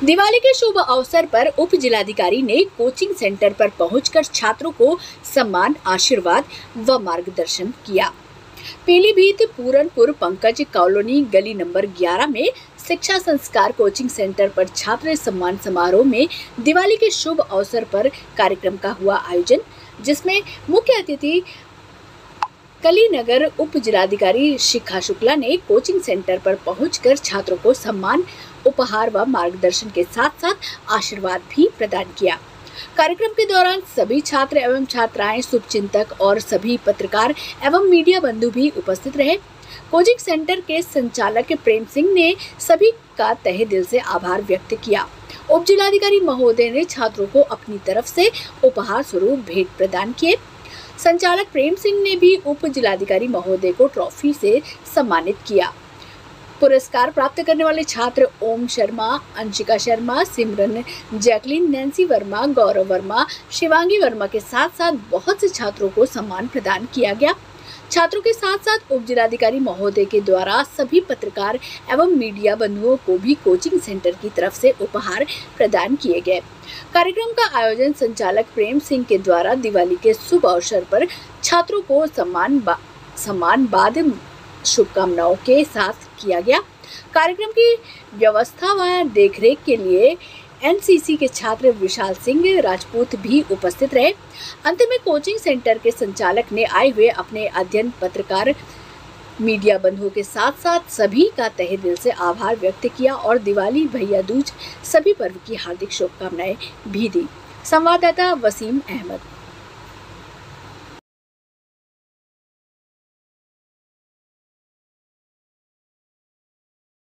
दिवाली के शुभ अवसर पर उप जिलाधिकारी ने कोचिंग सेंटर पर पहुंचकर छात्रों को सम्मान, आशीर्वाद व मार्गदर्शन किया। पीलीभीत पूरनपुर पंकज कॉलोनी गली नंबर 11 में शिक्षा संस्कार कोचिंग सेंटर पर छात्र सम्मान समारोह में दिवाली के शुभ अवसर पर कार्यक्रम का हुआ आयोजन, जिसमें मुख्य अतिथि कलीनगर उप जिलाधिकारी शिखा शुक्ला ने कोचिंग सेंटर पर पहुंचकर छात्रों को सम्मान, उपहार व मार्गदर्शन के साथ साथ आशीर्वाद भी प्रदान किया। कार्यक्रम के दौरान सभी छात्र एवं छात्राएं, शुभचिंतक और सभी पत्रकार एवं मीडिया बंधु भी उपस्थित रहे। कोचिंग सेंटर के संचालक प्रेम सिंह ने सभी का तहे दिल से आभार व्यक्त किया। उप जिलाधिकारी महोदय ने छात्रों को अपनी तरफ से उपहार स्वरूप भेंट प्रदान किए। संचालक प्रेम सिंह ने भी उप जिलाधिकारी महोदय को ट्रॉफी से सम्मानित किया। पुरस्कार प्राप्त करने वाले छात्र ओम शर्मा, अंशिका शर्मा, सिमरन, जैकलिन, नैन्सी वर्मा, गौरव वर्मा, शिवांगी वर्मा के साथ साथ बहुत से छात्रों को सम्मान प्रदान किया गया। छात्रों के साथ साथ उप जिलाधिकारी महोदय के द्वारा सभी पत्रकार एवं मीडिया बंधुओं को भी कोचिंग सेंटर की तरफ से उपहार प्रदान किए गए। कार्यक्रम का आयोजन संचालक प्रेम सिंह के द्वारा दिवाली के शुभ अवसर पर छात्रों को सम्मान बाद शुभकामनाओं के साथ किया गया। कार्यक्रम की व्यवस्था व देखरेख के लिए एनसीसी के छात्र विशाल सिंह राजपूत भी उपस्थित रहे। अंत में कोचिंग सेंटर के संचालक ने आए हुए अपने अध्ययन पत्रकार मीडिया बंधुओं के साथ साथ सभी का तहे दिल से आभार व्यक्त किया और दिवाली, भैया दूज सभी पर्व की हार्दिक शुभकामनाएं भी दी। संवाददाता वसीम अहमद।